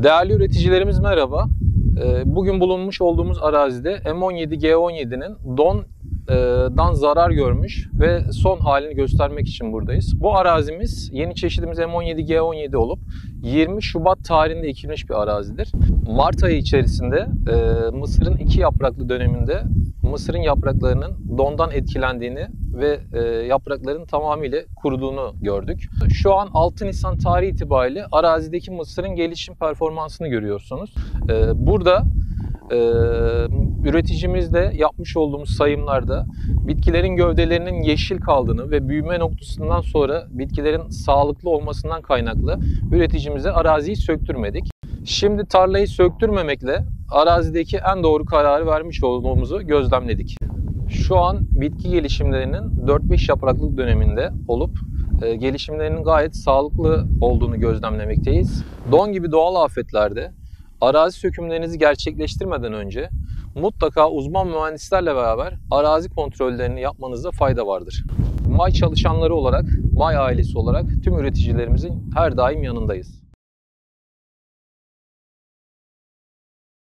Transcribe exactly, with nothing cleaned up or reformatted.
Değerli üreticilerimiz merhaba. Bugün bulunmuş olduğumuz arazide M on yedi G on yedi'nin dondan zarar görmüş ve son halini göstermek için buradayız. Bu arazimiz yeni çeşidimiz M on yedi G on yedi olup yirmi Şubat tarihinde ekilmiş bir arazidir. Mart ayı içerisinde mısırın iki yapraklı döneminde mısırın yapraklarının dondan etkilendiğini ve yaprakların tamamıyla kuruduğunu gördük. Şu an altı Nisan tarihi itibariyle arazideki mısırın gelişim performansını görüyorsunuz. Burada üreticimizle yapmış olduğumuz sayımlarda bitkilerin gövdelerinin yeşil kaldığını ve büyüme noktasından sonra bitkilerin sağlıklı olmasından kaynaklı üreticimize araziyi söktürmedik. Şimdi tarlayı söktürmemekle arazideki en doğru kararı vermiş olduğumuzu gözlemledik. Şu an bitki gelişimlerinin dört beş yapraklık döneminde olup e, gelişimlerinin gayet sağlıklı olduğunu gözlemlemekteyiz. Don gibi doğal afetlerde arazi sökümlerinizi gerçekleştirmeden önce mutlaka uzman mühendislerle beraber arazi kontrollerini yapmanızda fayda vardır. May çalışanları olarak, May ailesi olarak tüm üreticilerimizin her daim yanındayız.